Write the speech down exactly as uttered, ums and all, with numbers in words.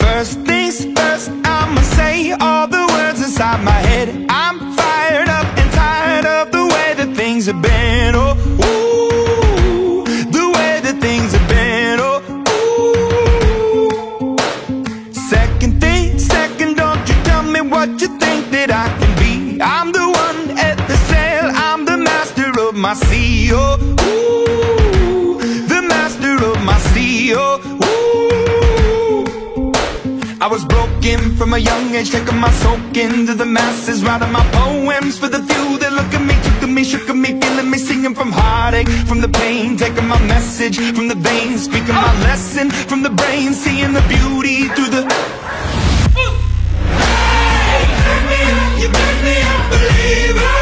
First things first, I'ma say all the words inside my head. I'm fired up and tired of the way that things have been. Oh, ooh, the way that things have been. Oh, ooh. Second thing, second, don't you tell me what you think that I can be. I'm the one at the sail, I'm the master of my sea. Oh, ooh, the master of my sea. Oh, ooh. I was broken from a young age, taking my soak into the masses, writing my poems for the few that look at me, took at me, shook at me, feeling me, singing from heartache, from the pain, taking my message from the veins, speaking my lesson from the brain, seeing the beauty through the... Hey, you make me up, you make me a believer.